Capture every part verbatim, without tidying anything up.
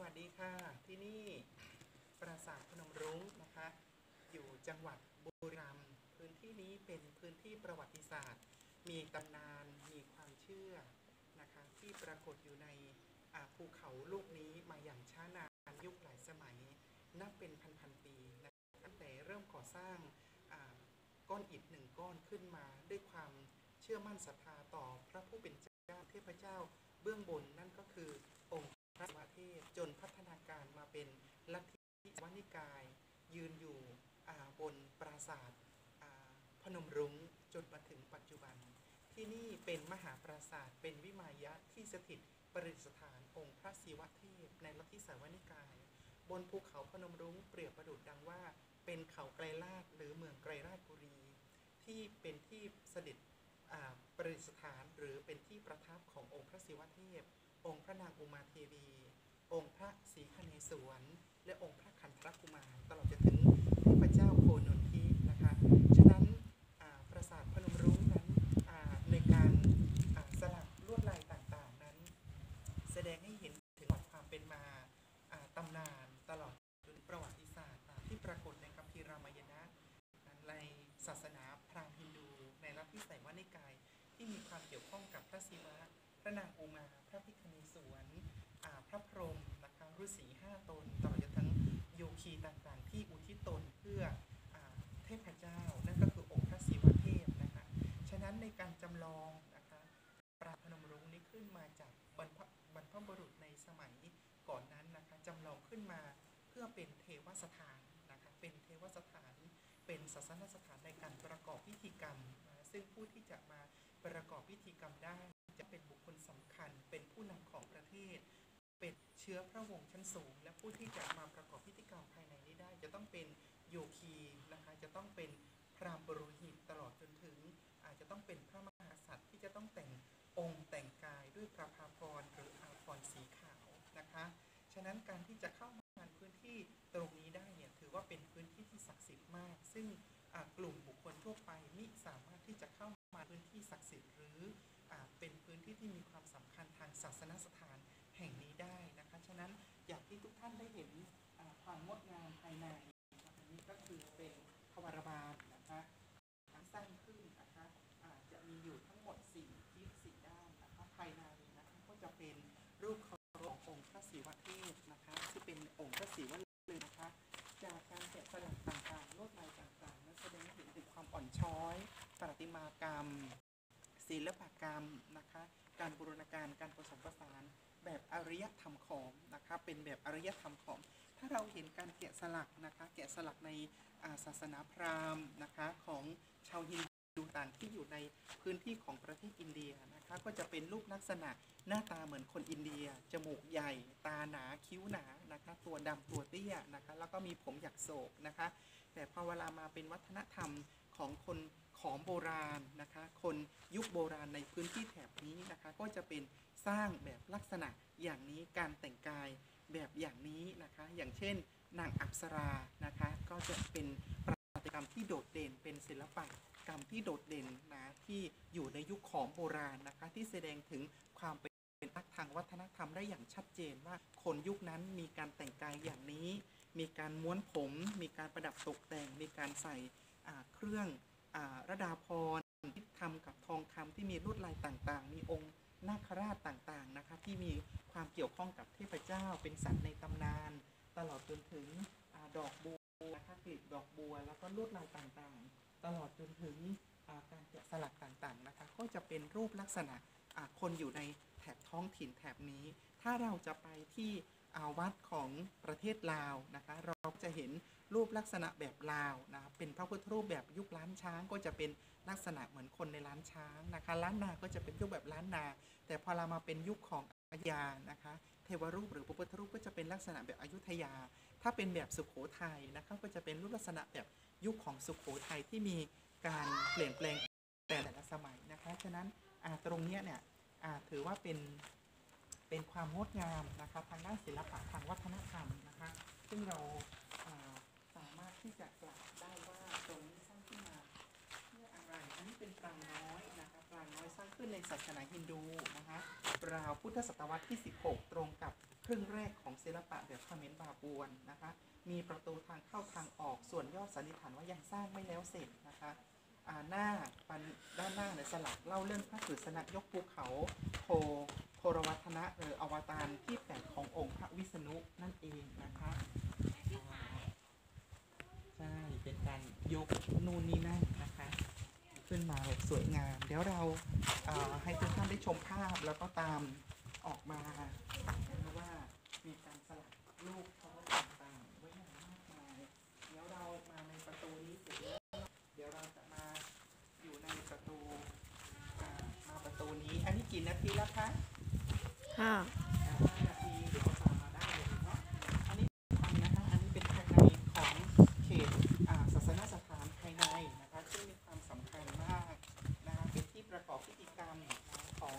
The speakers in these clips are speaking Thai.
วัสดีค่ะที่นี่ปราสาทพนมรุ้งนะคะอยู่จังหวัดบุรีรัมย์พื้นที่นี้เป็นพื้นที่ประวัติศาสตร์มีตำนานมีความเชื่อนะคะที่ปรากฏอยู่ในภูเขาลูกนี้มาอย่างช้านานยุคหลายสมัยนับเป็นพันๆปีนะตั้งแต่เริ่มก่อสร้างก้อนอิฐหนึ่งก้อนขึ้นมาด้วยความเชื่อมั่นศรัทธาต่อพระผู้เป็นเจ้าเทพเจ้าเบื้องบนนั่นก็คือองค์พระศิวะเทพจนพัฒนาการมาเป็นลัทธิศิวนิกายยืนอยู่บนปราสาทพนมรุ้งจนมาถึงปัจจุบันที่นี่เป็นมหาปราสาทเป็นวิมายะที่สถิตประดิษฐานองค์พระศิวะเทพในลัทธิศิวนิกายบนภูเขาพนมรุ้งเปรียบประดุจดังว่าเป็นเขาไกรลาศหรือเมืองไกรลาศบุรีที่เป็นที่เสด็จประดิษฐานหรือเป็นที่ประทับขององค์พระศิวะเทพองค์พระนางอุมาเทวีองค์พระศรีคเนศวรและองค์พระขันธรกุมารตลอดจนถึงเทพเจ้าโคนนทินะคะฉะนั้นปราสาทพนมรุ้งนั้นในการสลักลวดลายต่างๆนั้นแสดงให้เห็นถึงความเป็นมาตำนานตลอดจนประวัติศาสตร์ที่ปรากฏในคัมภีร์รามายณะในศาสนาพราหมณ์ฮินดูในลัทธิไสวนิกายที่มีความเกี่ยวข้องกับพระศิวะพระนางอุมาพระพิคเนศวรพระพรหมนะคะฤาษีห้าตนตลอดจนทั้งโยคีต่างๆที่อุทิศตนเพื่อเทพเจ้านั่นก็คือองค์พระศิวะเทพนะคะฉะนั้นในการจำลองนะคะปราสาทพนมรุ้งนี้ขึ้นมาจากบรรพบรรพบุรุษในสมัยก่อนนั้นนะคะจำลองขึ้นมาเพื่อเป็นเทวสถานนะคะเป็นเทวสถานเป็นศาสนสถานในการประกอบพิธีกรรมซึ่งผู้ที่จะมาประกอบพิธีกรรมได้จะเป็นบุคคลสำคัญเป็นผู้นำของประเทศเป็นเชื้อพระวงศ์ชั้นสูงและผู้ที่จะมาประกอบพิธีกรรมภายในนี้ได้จะต้องเป็นโยคีนะคะจะต้องเป็นพราหมณ์ปุโรหิตตลอดจนถึงอาจจะต้องเป็นพระมหากษัตริย์ที่จะต้องแต่งองค์แต่งกายด้วยประภาพรหรืออาภรณ์สีขาวนะคะฉะนั้นการที่จะเข้ามาในพื้นที่ตรงนี้ได้เนี่ยถือว่าเป็นพื้นที่ที่ศักดิ์สิทธิ์มากซึ่งกลุ่มบุคคลทั่วไปมิสามารถที่จะเข้ามาพื้นที่ศักดิ์สิทธิ์หรือเป็นพื้นที่ที่มีความสำคัญทางศาสนสถานแห่งนี้ได้นะคะฉะนั้นอยากที่ทุกท่านได้เห็นความงดงามภายในอันนี้ก็คือเป็นทวารบาลนะคะสร้างขึ้นนะคะจะมีอยู่ทั้งหมดสี่ทิศสี่ด้านนะคะภายในนะคะก็จะเป็นรูปเคารพองค์พระศิวะเทพนะคะที่เป็นองค์พระศิวะเลยนะคะจากการแกะสลักต่างๆลวดลายต่างๆนั้นแสดงให้เห็นถึงความอ่อนช้อยประติมากรรมศิลปกรรมนะคะการบูรณาการการผสมผสานแบบอารยธรรมขอมนะคะเป็นแบบอารยธรรมขอมถ้าเราเห็นการแกะสลักนะคะแกะสลักในศาสนาพราหมณ์นะคะของชาวฮินดูต่างที่อยู่ในพื้นที่ของประเทศอินเดียนะคะก็จะเป็นรูปลักษณะหน้าตาเหมือนคนอินเดียจมูกใหญ่ตาหนาคิ้วหนานะคะตัวดำตัวเตี้ยนะคะแล้วก็มีผมหยักโศกนะคะแต่พอเวลามาเป็นวัฒนธรรมของคนขอมโบราณนะคะคนยุคโบราณในพื้นที่แถบนี้นะคะก็จะเป็นสร้างแบบลักษณะอย่างนี้การแต่งกายแบบอย่างนี้นะคะอย่างเช่นนางอัปสรานะคะก็จะเป็นประติกรรมที่โดดเด่นเป็นศิลปะกรรมที่โดดเด่นนะที่อยู่ในยุคขอมโบราณนะคะที่แสดงถึงความเป็นอัตทางวัฒนธรรมได้อย่างชัดเจนว่าคนยุคนั้นมีการแต่งกายอย่างนี้มีการม้วนผมมีการประดับตกแต่งมีการใส่เครื่องระดาภรณ์ที่ทำกับทองคำที่มีลวดลายต่างๆมีองค์นาคราชต่างๆนะคะที่มีความเกี่ยวข้องกับเทพเจ้าเป็นสัตว์ในตำนานตลอดจนถึงดอกบัวนะคะกลีบดอกบัวแล้วก็ลวดลายต่างๆตลอดจนถึงการแกะสลักต่างๆนะคะก็จะเป็นรูปลักษณะคนอยู่ในแถบท้องถิ่นแถบนี้ถ้าเราจะไปที่วัดของประเทศลาวนะคะเราจะเห็นรูปลักษณะแบบลาวนะเป็นพระพุทธรูปแบบยุคล้านช้างก็จะเป็นลักษณะเหมือนคนในล้านช้างนะคะล้านนาก็จะเป็นยุคแบบล้านนาแต่พอเรามาเป็นยุคของอยุธยานะคะเทวรูปหรือพระพุทธรูปก็จะเป็นลักษณะแบบอยุธยาถ้าเป็นแบบสุโขทัยนะคะก็จะเป็นรูปลักษณะแบบยุคของสุโขทัยที่มีการเปลี่ยนแปลงแต่ละสมัยนะคะฉะนั้นตรงนี้เนี่ยถือว่าเป็นเป็นความงดงามนะคะทางด้านศิลปะทางวัฒนธรรมนะคะซึ่งเราสามารถที่จะกล่าวได้ว่าตรงนี้สร้างขึ้นมาเพื่ออะไรอันนี้เป็นปรางน้อยนะคะปรางน้อยสร้างขึ้นในศาสนาฮินดูนะคะราวพุทธศตวรรษที่สิบหกตรงกับครึ่งแรกของศิลปะแบบเขมรบาบวนนะคะมีประตูทางเข้าทางออกส่วนยอดสันนิษฐานว่ายังสร้างไม่แล้วเสร็จนะคะหน้าด้านหน้าในสลักเล่าเรื่องพระกฤษณะยกภูเขาโคโครวัฒนะหรืออวตารที่แปดขององค์พระวิษณุนั่นเองนะคะใช่เป็นการยกนู่นนี่นั่นนะคะขึ้นมาแบบสวยงามเดี๋ยวเราให้ทุกท่านได้ชมภาพแล้วก็ตามออกมาว่ามีการสลักรูปเคารพต่างๆไว้อย่างมากมายเดี๋ยวเรามาในประตูนี้เสร็จแล้วเดี๋ยวเราจะมาอยู่ในประตูมาประตูนี้อันนี้กี่นาทีแล้วคะห้าห้านาทีเดี๋ยวตามมาได้เลยเนาะอันนี้ทำนะคะอันนี้เป็นภายในของเขตศาสนสถานภายในนะคะซึ่งมีความสำคัญมากนะคะเป็นที่ประกอบพิธีกรรมของ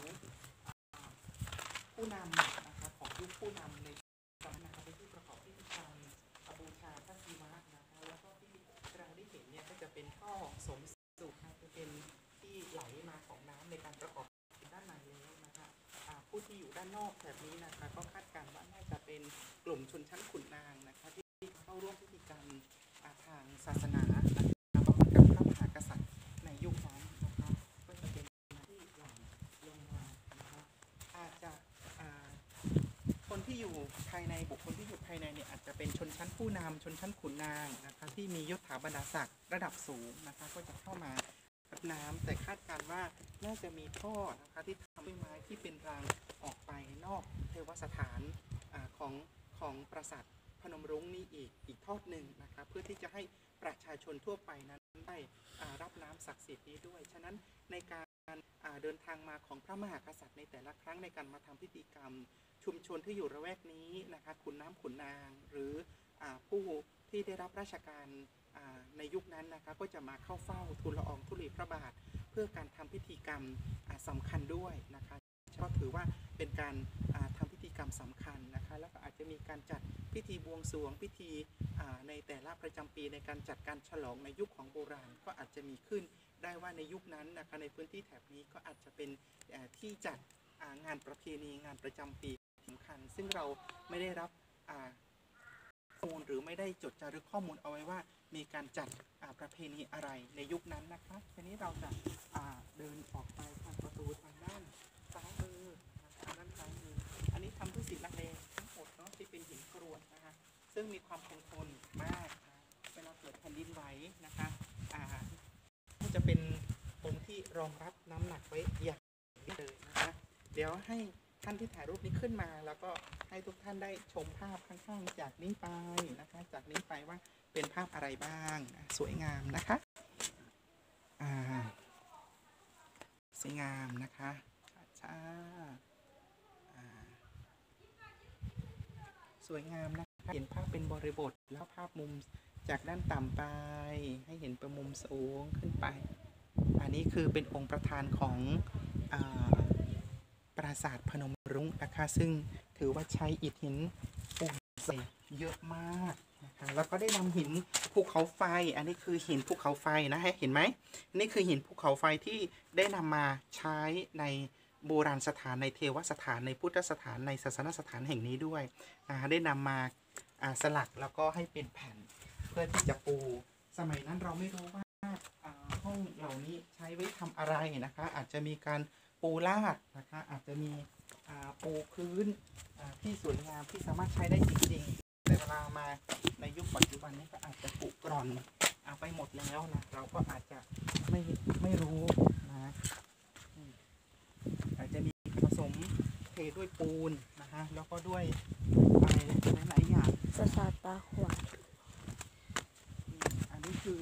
ผู้นำนะคะของยุคผู้นำในสมัยนะคะเป็นที่ประกอบพิธีกรรมบูชาพระศิวะนะคะแล้วก็ที่เราได้เห็นเนี่ยก็จะเป็นท่อสมสุขจะเป็นที่ไหลมาของน้ำในการประกอบด้านในแล้วนะคะผู้ที่อยู่ด้านนอกแบบนี้นะคะก็คาดการณ์ว่าน่าจะเป็นกลุ่มชนชั้นขุนนางนะคะที่เข้าร่วมพิธีกรรมทางศาสนาประกอบกับพระมหากษัตริย์ในยุคนั้นนะคะก็จะเป็นที่หลั่งลงมานะคะอาจจะคนที่อยู่ภายในบุคคลที่อยู่ภายในเนี่ยอาจจะเป็นชนชั้นผู้นำชนชั้นขุนนางนะคะที่มียศถาบรรดาศักดิ์ระดับสูงนะคะก็จะเข้ามารับน้ำแต่คาดการณ์ว่าน่าจะมีท่อนะคะที่ทำด้วยไม้ที่เป็นรางออกไปนอกเทวสถานของของปราสาทพนมรุ้งนี่อีกอีกทอดหนึ่งนะคะเพื่อที่จะให้ประชาชนทั่วไปนั้นได้รับน้ำศักดิ์สิทธิ์นี้ด้วยฉะนั้นในการเดินทางมาของพระมหากษัตริย์ในแต่ละครั้งในการมาทำพิธีกรรมชุมชนที่อยู่ระแวกนี้นะคะขุนน้ำขุนนางหรือผู้ที่ได้รับราชการในยุคนั้นนะคะก็จะมาเข้าเฝ้าทูลละอองธุลีพระบาทเพื่อการทำพิธีกรรมสำคัญด้วยนะคะก็ถือว่าเป็นการทำพิธีกรรมสำคัญนะคะแล้วก็อาจจะมีการจัดพิธีบวงสรวงพิธีในแต่ละประจำปีในการจัดการฉลองในยุคของโบราณก็อาจจะมีขึ้นได้ว่าในยุคนั้นนะคะในพื้นที่แถบนี้ก็อาจจะเป็นที่จัดงานประเพณีงานประจำปีสำคัญซึ่งเราไม่ได้รับข้อมูลหรือไม่ได้จดจารึกข้อมูลเอาไว้ว่ามีการจัดประเพณีอะไรในยุคนั้นนะคะทีนี้เราจะเดินออกไปทางประตูทางด้านซ้ายมือทางด้านซ้ายมืออันนี้ทำด้วยศิลาแดงทั้งหมดเนาะที่เป็นหินกรวดนะคะซึ่งมีความคงทนมากนะเวลาเกิดแผ่นดินไหวนะคะก็จะเป็นองค์ที่รองรับน้ำหนักไว้อย่างเลยนะคะเดี๋ยวให้ท่านที่ถ่ายรูปนี้ขึ้นมาแล้วก็ให้ทุกท่านได้ชมภาพข้างๆจากนี้ไปนะคะจากนี้ไปว่าเป็นภาพอะไรบ้างสวยงามนะคะอ่าสวยงามนะคะช้าสวยงามนะคะเห็นภาพเป็นบริบทแล้วภาพมุมจากด้านต่ำไปให้เห็นเป็นมุมสูงขึ้นไปอันนี้คือเป็นองค์ประธานของอ่าปราสาทพนมรุ้งนะคะซึ่งถือว่าใช้อิฐหินปูนเยอะมากนะคะแล้วก็ได้นำหินภูเขาไฟอันนี้คือหินภูเขาไฟนะฮะเห็นไหมนี่คือหินภูเขาไฟที่ได้นำมาใช้ในโบราณสถานในเทวสถานในพุทธสถานในศาสนสถานแห่งนี้ด้วยนะได้นำมาสลักแล้วก็ให้เป็นแผ่นเพื่อที่จะปูสมัยนั้นเราไม่รู้ว่าห้องเหล่านี้ใช้ไว้ทำอะไรนะคะอาจจะมีการปูลาดนะคะอาจจะมีปูพื้นที่สวยงามที่สามารถใช้ได้จริงๆแต่เวลามาในยุคปัจจุบันนี้ก็อาจจะผุกร่อนเอาไปหมดแล้วนะเราก็อาจจะไม่ไม่รู้นะอาจจะมีผสมเทด้วยปูนนะคะแล้วก็ด้วยอะไรหลายๆอย่างปราสาทตาขวานอันนี้คือ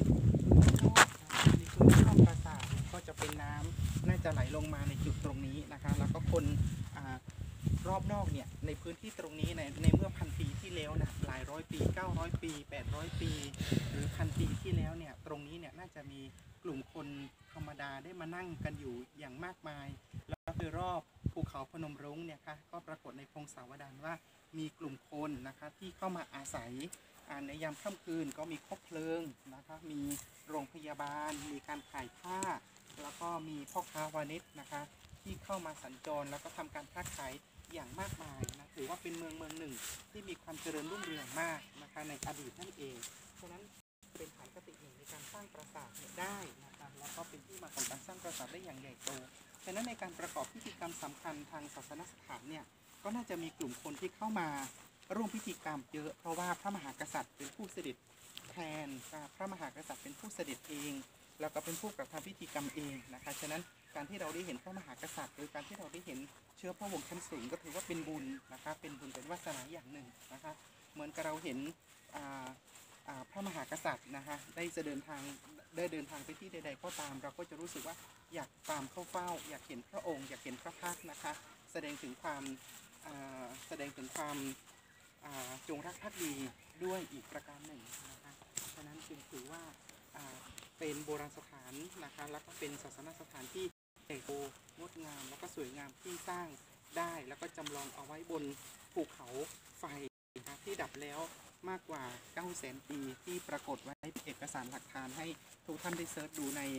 นี่คือข้างปราสาทก็จะเป็นน้ำน่าจะไหลลงมาในจุดตรงนี้นะคะแล้วก็คนรอบนอกเนี่ยในพื้นที่ตรงนี้ในในเมื่อพันปีที่แล้วนะหลายร้อยปีเก้าร้อยปีแปดร้อยปีหรือพันปีที่แล้วเนี่ยตรงนี้เนี่ยน่าจะมีกลุ่มคนธรรมดาได้มานั่งกันอยู่อย่างมากมายแล้วโดยรอบภูเขาพนมรุ้งเนี่ยค่ะก็ปรากฏในพงศาวดารว่ามีกลุ่มคนนะคะที่เข้ามาอาศัยในยามค่ำคืนก็มีคบเพลิงนะคะมีโรงพยาบาลมีการขายผ้าแล้วก็มีพ่อค้าวานิชนะคะที่เข้ามาสัญจรแล้วก็ทำการค้าขายอย่างมากมายนะคะถือว่าเป็นเมืองเมืองหนึ่งที่มีความเจริญรุ่งเรืองมากนะคะในอดีตนั่นเองฉะนั้นเป็นฐานคติหนึ่งในการสร้างปราสาทเนี่ยได้นะคะแล้วก็เป็นที่มาของการสร้างปราสาทได้อย่างใหญ่โตฉะนั้นในการประกอบพิธีกรรมสำคัญทางศาสนสถานเนี่ยก็น่าจะมีกลุ่มคนที่เข้ามาร่วมพิธีกรรมเยอะเพราะว่าพระมหากษัตริย์เป็นผู้เสด็จแทนพระมหากษัตริย์เป็นผู้เสด็จเองแล้วก็เป็นผู้กระทำพิธีกรรมเองนะคะฉะนั้นการที่เราได้เห็นพระมหากษัตริย์หรือการที่เราได้เห็นเชื้อพระวงศ์ชั้นสูงก็ถือว่าเป็นบุญนะคะเป็นบุญเป็นวาสนาอย่างหนึ่งนะคะเหมือนกับเราเห็นพระมหากษัตริย์นะคะได้จะเดินทางได้เดินทางไปที่ใดๆก็ตามเราก็จะรู้สึกว่าอยากตามเข้าเฝ้าอยากเห็นพระองค์อยากเห็นพระพักตร์นะคะแสดงถึงความแสดงถึงความจงรักภักดีด้วยอีกประการหนึ่งนะคะฉะนั้นจึงถือว่าเป็นโบราณสถานนะคะแล้วก็เป็นศาสนสถานที่ใหญ่โตงดงามแล้วก็สวยงามที่สร้างได้แล้วก็จำลองเอาไว้บนภูเขาไฟที่ดับแล้วมากกว่าเก้าแสนปีที่ปรากฏไว้เอกสารหลักฐานให้ทุกท่านได้เซิร์ชดูใน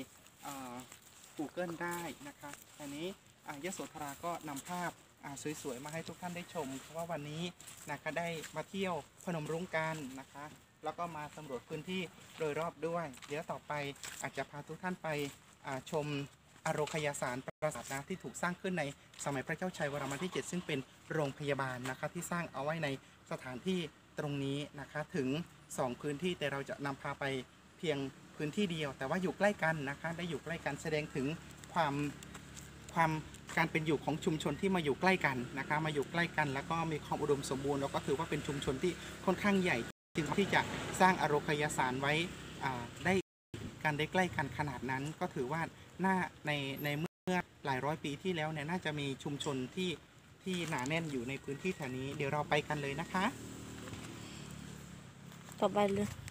Google ได้นะคะอันนี้ยโสธราก็นำภาพสวยๆมาให้ทุกท่านได้ชมเพราะว่าวันนี้นะคะได้มาเที่ยวพนมรุ้งกันนะคะแล้วก็มาสำรวจพื้นที่โดยรอบด้วยเดี๋ยวต่อไปอาจจะพาทุกท่านไปชมอโรคยสารปราสาทนะที่ถูกสร้างขึ้นในสมัยพระเจ้าชัยวรมันที่เจ็ดซึ่งเป็นโรงพยาบาลนะคะที่สร้างเอาไว้ในสถานที่ตรงนี้นะคะถึงสองพื้นที่แต่เราจะนำพาไปเพียงพื้นที่เดียวแต่ว่าอยู่ใกล้กันนะคะได้อยู่ใกล้กันแสดงถึงความความการเป็นอยู่ของชุมชนที่มาอยู่ใกล้กันนะคะมาอยู่ใกล้กันแล้วก็มีความอุดมสมบูรณ์แล้วก็ถือว่าเป็นชุมชนที่ค่อนข้างใหญ่จึงที่จะสร้างอโรคยสารไว้ได้การได้ใกล้กันขนาดนั้นก็ถือว่าน่าในในเมื่อหลายร้อยปีที่แล้วเนี่ยน่าจะมีชุมชนที่ที่หนาแน่นอยู่ในพื้นที่แถวนี้เดี๋ยวเราไปกันเลยนะคะต่อไปเลย